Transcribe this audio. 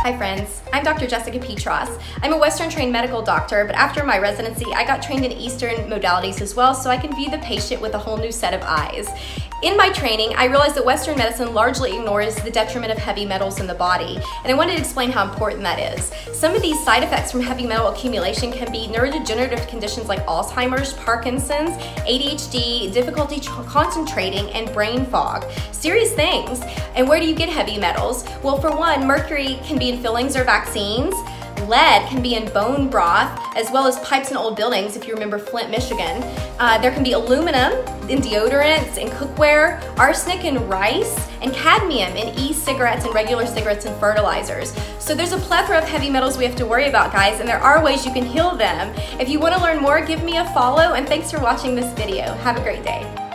Hi friends, I'm Dr. Jessica Petros. I'm a Western trained medical doctor, but after my residency, I got trained in Eastern modalities as well so I can view the patient with a whole new set of eyes. In my training, I realized that Western medicine largely ignores the detriment of heavy metals in the body, and I wanted to explain how important that is. Some of these side effects from heavy metal accumulation can be neurodegenerative conditions like Alzheimer's, Parkinson's, ADHD, difficulty concentrating, and brain fog. Serious things. And where do you get heavy metals? Well, for one, mercury can be in fillings or vaccines. Lead can be in bone broth, as well as pipes in old buildings, if you remember Flint, Michigan. There can be aluminum in deodorants and cookware, arsenic in rice, and cadmium in e-cigarettes and regular cigarettes and fertilizers. So there's a plethora of heavy metals we have to worry about, guys, and there are ways you can heal them. If you want to learn more, give me a follow, and thanks for watching this video. Have a great day.